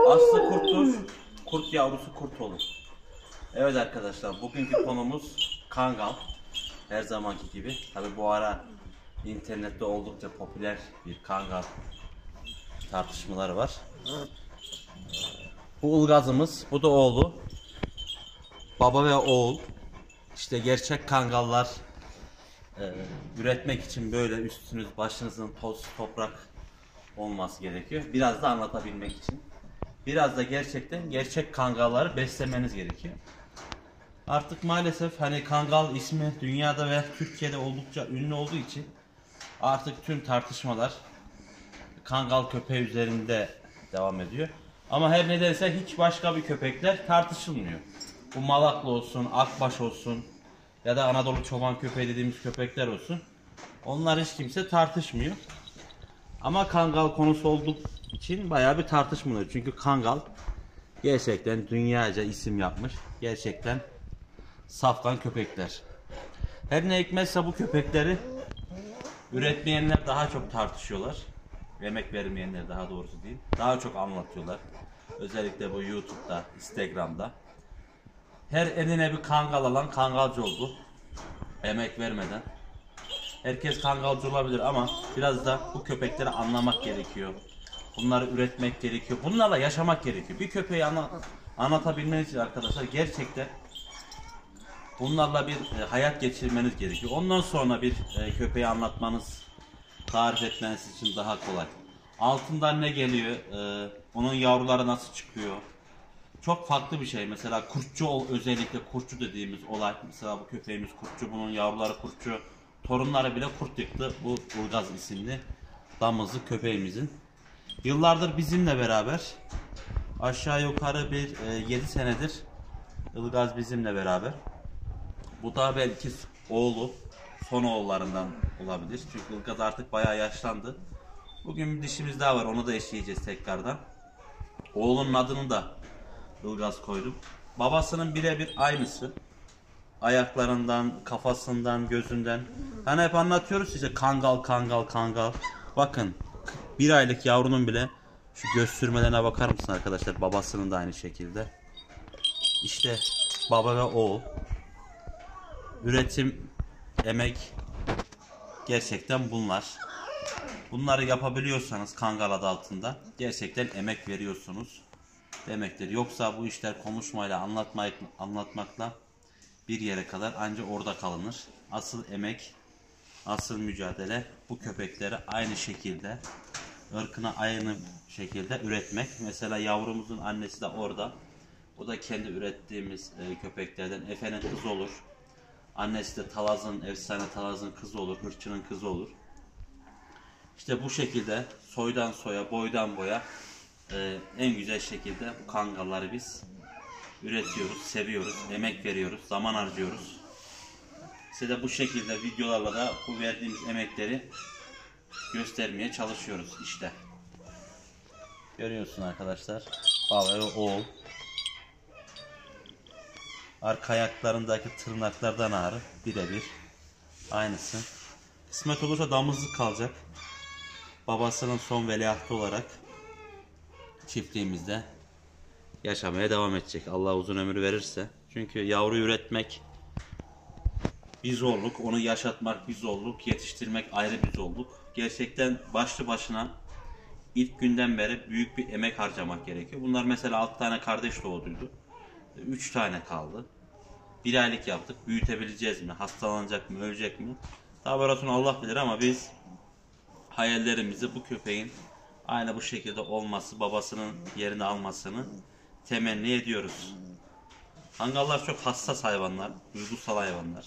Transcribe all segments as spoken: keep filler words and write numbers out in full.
Aslı kurttur, kurt yavrusu kurt olur. Evet arkadaşlar, bugünkü konumuz kangal. Her zamanki gibi. Tabi bu ara internette oldukça popüler bir kangal tartışmaları var. Bu ılgazımız, bu da oğlu. Baba ve oğul. İşte gerçek kangallar e, üretmek için böyle üstünüz başınızın toz toprak olması gerekiyor. Biraz da anlatabilmek için. Biraz da gerçekten gerçek kangalları beslemeniz gerekiyor. Artık maalesef hani kangal ismi dünyada ve Türkiye'de oldukça ünlü olduğu için artık tüm tartışmalar kangal köpeği üzerinde devam ediyor. Ama her nedense hiç başka bir köpekler tartışılmıyor. Bu Malaklı olsun, Akbaş olsun ya da Anadolu çoban köpeği dediğimiz köpekler olsun. Onlar hiç kimse tartışmıyor. Ama kangal konusu olduğu için bayağı bir tartışmalı. Çünkü kangal gerçekten dünyaca isim yapmış. Gerçekten safkan köpekler. Her ne hikmetse bu köpekleri üretmeyenler daha çok tartışıyorlar. Emek vermeyenler daha doğrusu değil. Daha çok anlatıyorlar. Özellikle bu YouTube'da, Instagram'da. Her eline bir kangal alan kangalcı oldu. Emek vermeden. Herkes kangalcı olabilir ama biraz da bu köpekleri anlamak gerekiyor. Bunları üretmek gerekiyor. Bunlarla yaşamak gerekiyor. Bir köpeği ana, anlatabilmeniz için arkadaşlar gerçekten bunlarla bir e, hayat geçirmeniz gerekiyor. Ondan sonra bir e, köpeği anlatmanız, tarif etmeniz için daha kolay. Altından ne geliyor, e, onun yavruları nasıl çıkıyor. Çok farklı bir şey. Mesela kurtçu, özellikle kurtçu dediğimiz olay. Mesela bu köpeğimiz kurtçu, bunun yavruları kurtçu. Torunları bile kurt yıktı. Bu Ilgaz isimli damızlı köpeğimizin. Yıllardır bizimle beraber. Aşağı yukarı bir e, yedi senedir Ilgaz bizimle beraber. Bu da belki oğlu, son oğullarından olabilir. Çünkü Ilgaz artık bayağı yaşlandı. Bugün bir dişimiz daha var, onu da eşleyeceğiz tekrardan. Oğlunun adını da Ilgaz koydum. Babasının birebir aynısı. Ayaklarından, kafasından, gözünden. Hani hep anlatıyoruz size kangal, kangal, kangal. Bakın bir aylık yavrunun bile şu göz sürmelerine bakar mısın arkadaşlar? Babasının da aynı şekilde. İşte baba ve oğul. Üretim, emek gerçekten bunlar. Bunları yapabiliyorsanız kangal adı altında gerçekten emek veriyorsunuz demektir. Yoksa bu işler konuşmayla, anlatmak, anlatmakla bir yere kadar ancak orada kalınır. Asıl emek, asıl mücadele bu köpekleri aynı şekilde, ırkına aynı şekilde üretmek. Mesela yavrumuzun annesi de orada. O da kendi ürettiğimiz e, köpeklerden. Efe'nin kızı olur. Annesi de Talaz'ın, efsane Talaz'ın kızı olur, hırçının kızı olur. İşte bu şekilde soydan soya, boydan boya e, en güzel şekilde bu kangalları biz üretiyoruz, seviyoruz, emek veriyoruz, zaman harcıyoruz. Size de bu şekilde videolarla da bu verdiğimiz emekleri göstermeye çalışıyoruz işte. Görüyorsun arkadaşlar, baba ve oğul. Arka ayaklarındaki tırnaklardan ağrı birebir aynısı. Kısmet olursa damızlık kalacak. Babasının son veliahtı olarak çiftliğimizde yaşamaya devam edecek. Allah uzun ömür verirse. Çünkü yavru üretmek bir zorluk, onu yaşatmak bir zorluk, yetiştirmek ayrı bir zorluk. Gerçekten başlı başına ilk günden beri büyük bir emek harcamak gerekiyor. Bunlar mesela altı tane kardeş doğduydu. üç tane kaldı. Bir aylık yaptık. Büyütebileceğiz mi? Hastalanacak mı? Ölecek mi? Tabi orasını Allah bilir ama biz hayallerimizi bu köpeğin aynı bu şekilde olması, babasının yerini almasını temenni ediyoruz. Kangallar çok hassas hayvanlar, duygusal hayvanlar.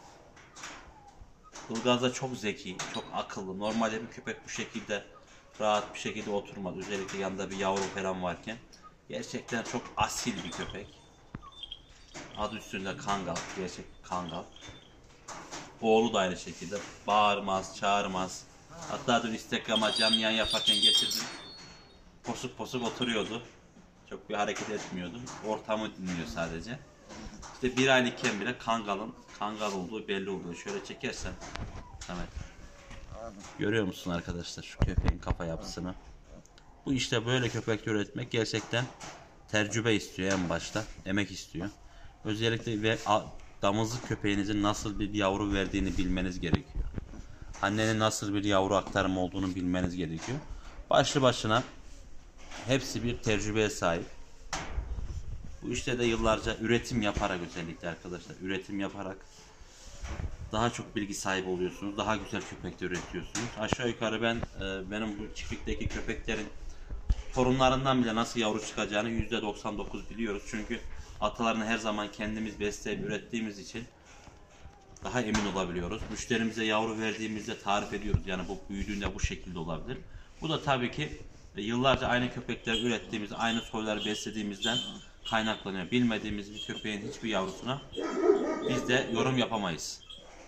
Ilgaz da çok zeki, çok akıllı. Normalde bir köpek bu şekilde rahat bir şekilde oturmaz. Özellikle yanında bir yavru falan varken. Gerçekten çok asil bir köpek. Adı üstünde kangal, gerçek kangal. Oğlu da aynı şekilde bağırmaz, çağırmaz. Hatta dün Instagram'a canlı yayın yaparken getirdim. Posuk posuk oturuyordu. Çok bir hareket etmiyordu. Ortamı dinliyor sadece. İşte bir aylıkken bile kangalın kangal olduğu belli oluyor. Şöyle çekersen Samet. Görüyor musun arkadaşlar şu köpeğin kafa yapısını? Bu işte böyle köpek üretmek gerçekten tecrübe istiyor en başta. Emek istiyor. Özellikle ve damızlık köpeğinizin nasıl bir yavru verdiğini bilmeniz gerekiyor. Annenin nasıl bir yavru aktarımı olduğunu bilmeniz gerekiyor. Başlı başına hepsi bir tecrübeye sahip. Bu işte de yıllarca üretim yaparak, özellikle arkadaşlar üretim yaparak daha çok bilgi sahibi oluyorsunuz. Daha güzel köpekler üretiyorsunuz. Aşağı yukarı ben e, benim bu çiftlikteki köpeklerin torunlarından bile nasıl yavru çıkacağını yüzde doksan dokuz biliyoruz. Çünkü atalarını her zaman kendimiz besleyip ürettiğimiz için daha emin olabiliyoruz. Müşterimize yavru verdiğimizde tarif ediyoruz. Yani bu büyüdüğünde bu şekilde olabilir. Bu da tabii ki yıllarca aynı köpekler ürettiğimiz, aynı soyları beslediğimizden kaynaklanıyor. Bilmediğimiz bir köpeğin hiçbir yavrusuna biz de yorum yapamayız.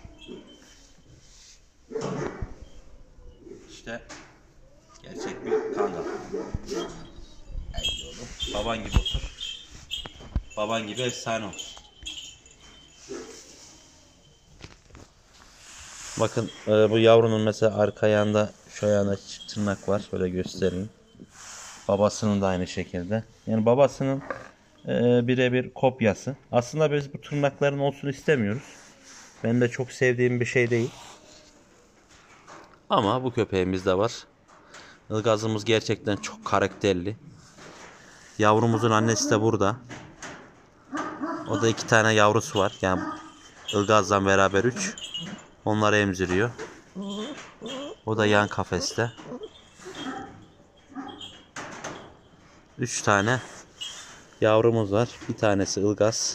İşte gerçek bir kangal. Baban gibi otur. Baban gibi efsane ol. Bakın e, bu yavrunun mesela arka ayağında, şu ayağında tırnak var. Şöyle göstereyim. Babasının da aynı şekilde. Yani babasının e, birebir kopyası. Aslında biz bu tırnakların olsun istemiyoruz. Benim de çok sevdiğim bir şey değil. Ama bu köpeğimiz de var. Ilgazımız gerçekten çok karakterli. Yavrumuzun annesi de burada. O da iki tane yavrusu var. Yani Ilgaz'la beraber üç. Onları emziriyor. O da yan kafeste. Üç tane yavrumuz var. Bir tanesi Ilgaz.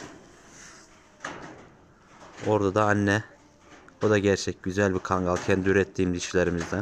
Orada da anne. O da gerçek güzel bir kangal. Kendi ürettiğim dişilerimizden.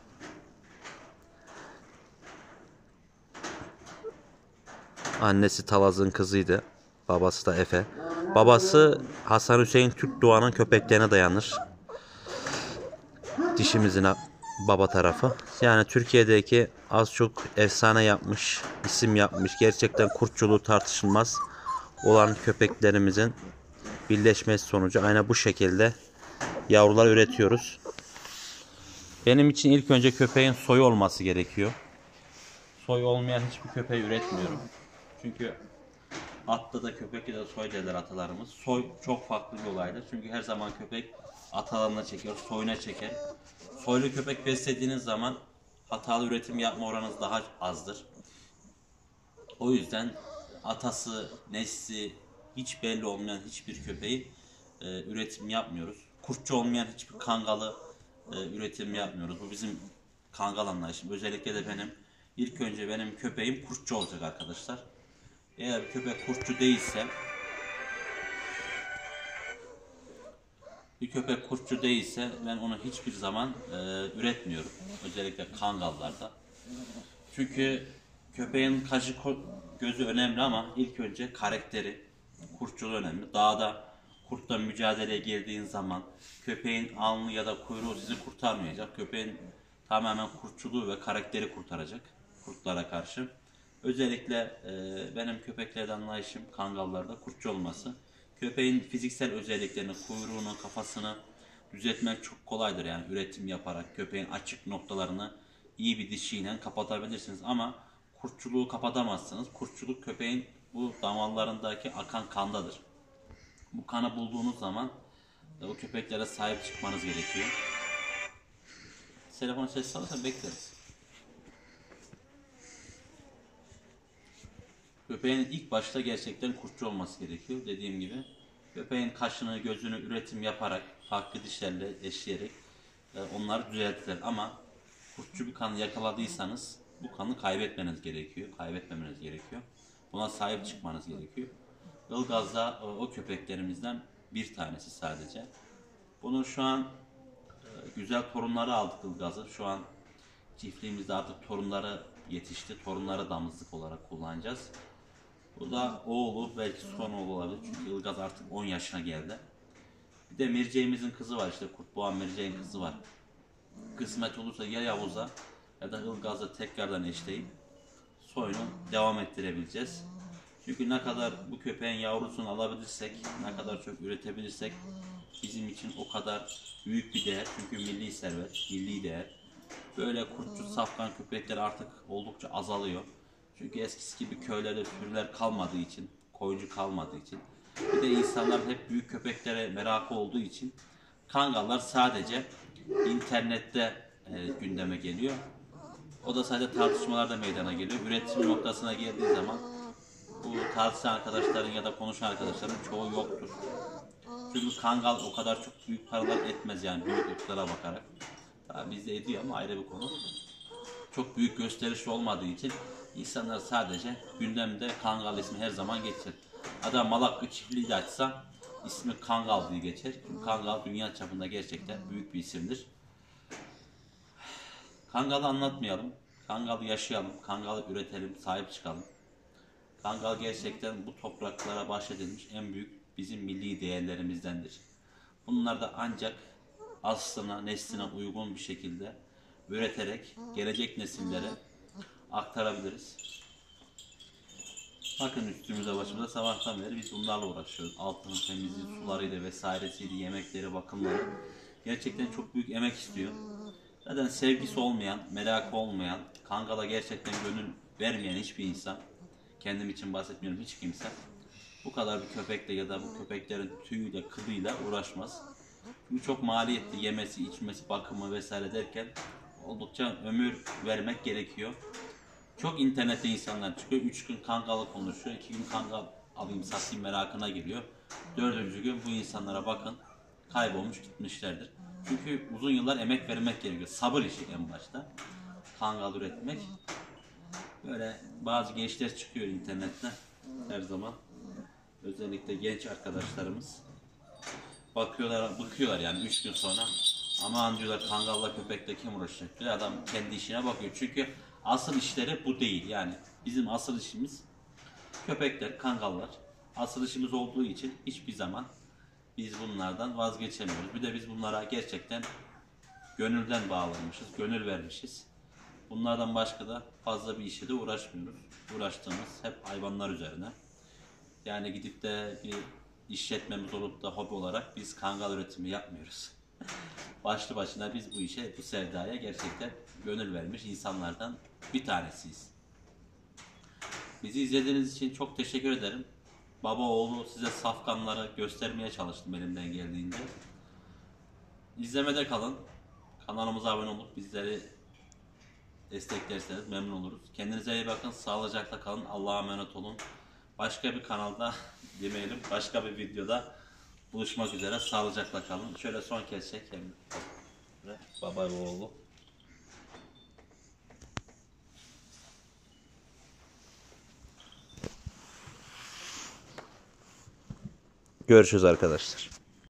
Annesi Talaz'ın kızıydı. Babası da Efe. Babası Hasan Hüseyin Türk Doğan'ın köpeklerine dayanır. Dişimizin baba tarafı. Yani Türkiye'deki az çok efsane yapmış, isim yapmış, gerçekten kurtçuluğu tartışılmaz olan köpeklerimizin birleşmesi sonucu aynen bu şekilde yavrular üretiyoruz. Benim için ilk önce köpeğin soyu olması gerekiyor. Soy olmayan hiçbir köpeği üretmiyorum. Çünkü atta da köpekte de soy derler atalarımız. Soy çok farklı bir olaydır. Çünkü her zaman köpek atalarına çeker, soyuna çeker. Soylu köpek beslediğiniz zaman hatalı üretim yapma oranınız daha azdır. O yüzden atası, nesli hiç belli olmayan hiçbir köpeği e, üretim yapmıyoruz. Kurtçu olmayan hiçbir kangalı e, üretim yapmıyoruz. Bu bizim kangal anlayışım. Özellikle de benim ilk önce benim köpeğim kurtçu olacak arkadaşlar. Eğer bir köpek kurtçu değilse bir köpek kurtçu değilse ben onu hiçbir zaman e, üretmiyorum. Özellikle kangallarda. Çünkü köpeğin kaşı gözü önemli ama ilk önce karakteri, kurtçuluğu önemli. Dağda kurtla mücadeleye girdiğin zaman köpeğin alnı ya da kuyruğu sizi kurtarmayacak. Köpeğin tamamen kurtçuluğu ve karakteri kurtaracak kurtlara karşı. Özellikle e, benim köpeklerden anlayışım kangallarda kurtçu olması. Köpeğin fiziksel özelliklerini, kuyruğunu, kafasını düzeltmek çok kolaydır. Yani üretim yaparak köpeğin açık noktalarını iyi bir dişiyle kapatabilirsiniz. Ama kurtçuluğu kapatamazsınız. Kurtçuluk köpeğin bu damarlarındaki akan kandadır. Bu kanı bulduğunuz zaman o köpeklere sahip çıkmanız gerekiyor. Telefon sesi alırsa bekleriz. Köpeğin ilk başta gerçekten kurtçu olması gerekiyor. Dediğim gibi köpeğin kaşını, gözünü üretim yaparak, farklı dişlerle eşleyerek e, onları düzeltilir. Ama kurtçu bir kanı yakaladıysanız bu kanı kaybetmeniz gerekiyor. Kaybetmemeniz gerekiyor. Buna sahip çıkmanız gerekiyor. Ilgaz da o, o köpeklerimizden bir tanesi sadece. Bunu şu an e, güzel torunları aldık Ilgaz'ı. Şu an çiftliğimizde artık torunları yetişti. Torunları damızlık olarak kullanacağız. Bu da oğlu, belki son oğlu olabilir çünkü Ilgaz artık on yaşına geldi. Bir de merceğimizin kızı var, işte kurtboğan merceğin kızı var. Kısmet olursa ya Yavuz'a ya da Ilgaz'la tekrardan eşleyip soyunu devam ettirebileceğiz. Çünkü ne kadar bu köpeğin yavrusunu alabilirsek, ne kadar çok üretebilirsek bizim için o kadar büyük bir değer. Çünkü milli servet, milli değer. Böyle kurtçu safkan köpekleri artık oldukça azalıyor. Çünkü eskisi gibi köylerde sürüler kalmadığı için, koyuncu kalmadığı için, bir de insanların hep büyük köpeklere merakı olduğu için kangallar sadece internette e, gündeme geliyor. O da sadece tartışmalarda meydana geliyor. Üretim noktasına geldiği zaman bu tartışan arkadaşların ya da konuşan arkadaşların çoğu yoktur. Çünkü kangal o kadar çok büyük paralar etmez yani büyük ırklara bakarak. Tabii bizde ediyor ama ayrı bir konu. Çok büyük gösterişli olmadığı için insanlar sadece gündemde kangal ismi her zaman geçer. Adam Malaklı çiftliği de açsa ismi Kangal diye geçer. Çünkü Kangal dünya çapında gerçekten büyük bir isimdir. Kangal'ı anlatmayalım. Kangal'ı yaşayalım. Kangal'ı üretelim, sahip çıkalım. Kangal gerçekten bu topraklara bahşedilmiş en büyük bizim milli değerlerimizdendir. Bunlar da ancak aslına, nesline uygun bir şekilde üreterek gelecek nesillere aktarabiliriz. Bakın üstümüze başımıza sabahtan beri biz bunlarla uğraşıyoruz. Altının temizliği, sularıyla vesairesiydi, yemekleri, bakımları. Gerçekten çok büyük emek istiyor. Zaten sevgisi olmayan, merakı olmayan, Kangal'a gerçekten gönül vermeyen hiçbir insan, kendim için bahsetmiyorum hiç kimse, bu kadar bir köpekle ya da bu köpeklerin tüyüyle, kılıyla uğraşmaz. Çünkü çok maliyetli, yemesi, içmesi, bakımı vesaire derken oldukça ömür vermek gerekiyor. Çok internette insanlar çıkıyor, üç gün Kangal'ı konuşuyor, iki gün Kangal alayım satayım merakına giriyor. Dördüncü gün bu insanlara bakın kaybolmuş gitmişlerdir. Çünkü uzun yıllar emek vermek gerekiyor. Sabır işi en başta. Kangal üretmek. Böyle bazı gençler çıkıyor internette her zaman. Özellikle genç arkadaşlarımız. Bakıyorlar, bıkıyorlar yani üç gün sonra. Aman diyorlar Kangal'la köpekle kim uğraşacak diyor. Adam kendi işine bakıyor. Çünkü asıl işleri bu değil yani. Bizim asıl işimiz köpekler, kangallar. Asıl işimiz olduğu için hiçbir zaman biz bunlardan vazgeçemiyoruz. Bir de biz bunlara gerçekten gönülden bağlanmışız, gönül vermişiz. Bunlardan başka da fazla bir işe de uğraşmıyoruz. Uğraştığımız hep hayvanlar üzerine. Yani gidip de bir işletmemiz olup da hobi olarak biz kangal üretimi yapmıyoruz. Başlı başına biz bu işe, bu sevdaya gerçekten gönül vermiş insanlardan bir tanesiyiz. Bizi izlediğiniz için çok teşekkür ederim. Baba oğlu size safkanları göstermeye çalıştım elimden geldiğince. İzlemede kalın. Kanalımıza abone olup bizleri desteklerseniz memnun oluruz. Kendinize iyi bakın. Sağlıcakla kalın. Allah'a emanet olun. Başka bir kanalda demeyelim. Başka bir videoda buluşmak üzere. Sağlıcakla kalın. Şöyle son kez çekelim. Baba ve oğlu. Görüşürüz arkadaşlar.